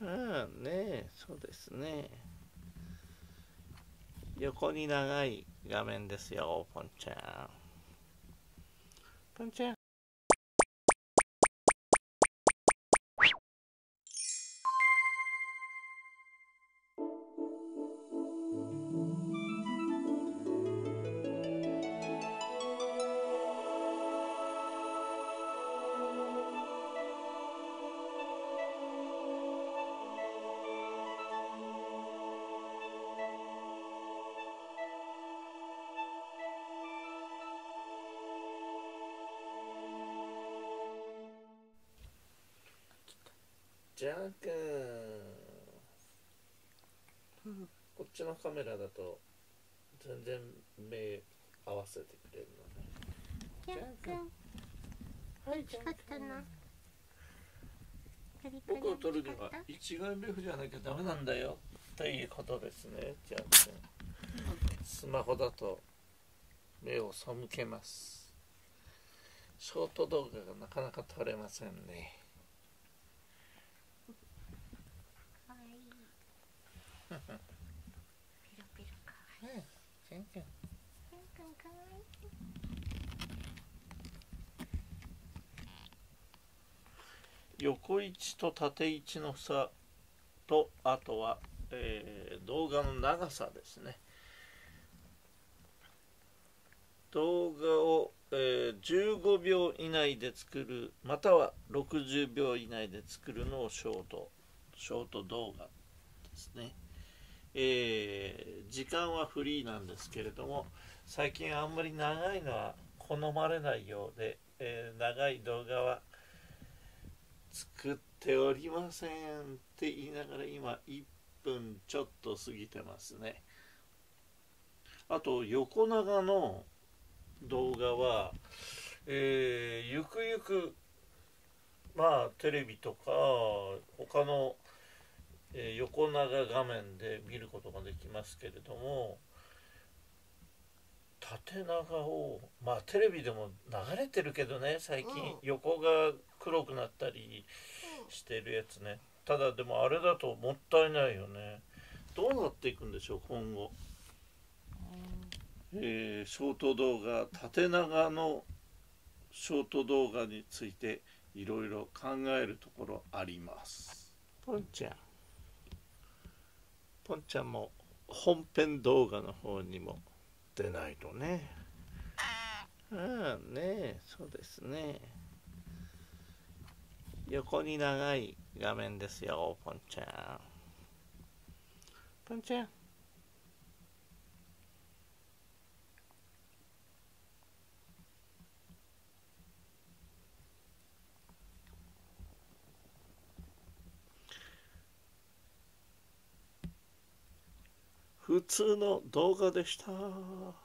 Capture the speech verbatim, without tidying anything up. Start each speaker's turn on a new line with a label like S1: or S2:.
S1: ああね、そうですね。横に長い画面ですよ、ポンちゃん。ポンちゃん。ジャー君、うん、こっちのカメラだと全然目合わせてくれるのね。
S2: ジャー君、
S1: はい、
S2: 美味しかったな。
S1: 僕を撮るには一眼レフじゃなきゃダメなんだよということですね。ジャー君、スマホだと目を背けます。ショート動画がなかなか撮れませんね。
S2: かわいい。ピロピロかわいい。
S1: ジャー君、
S2: ジャー君かわいい。
S1: 横位置と縦位置の差と、あとは、えー、動画の長さですね。動画を、えー、じゅうごびょう以内で作る、またはろくじゅうびょう以内で作るのをショートショート動画ですね。えー、時間はフリーなんですけれども、最近あんまり長いのは好まれないようで、えー、長い動画は作っておりませんって言いながら今いっぷんちょっと過ぎてますね。あと横長の動画は、えー、ゆくゆくまあテレビとか他の、えー、横長画面で見ることができますけれども、縦長をまあテレビでも流れてるけどね、最近、うん、横が黒くなったりしてるやつね。ただでもあれだともったいないよね。どうなっていくんでしょう今後。えー、ショート動画、縦長のショート動画についていろいろ考えるところあります。ポンちゃん、ポンちゃんも本編動画の方にも出ないとね。ああね、そうですね。横に長い画面ですよ、ポンちゃん。ポンちゃん。普通の動画でした。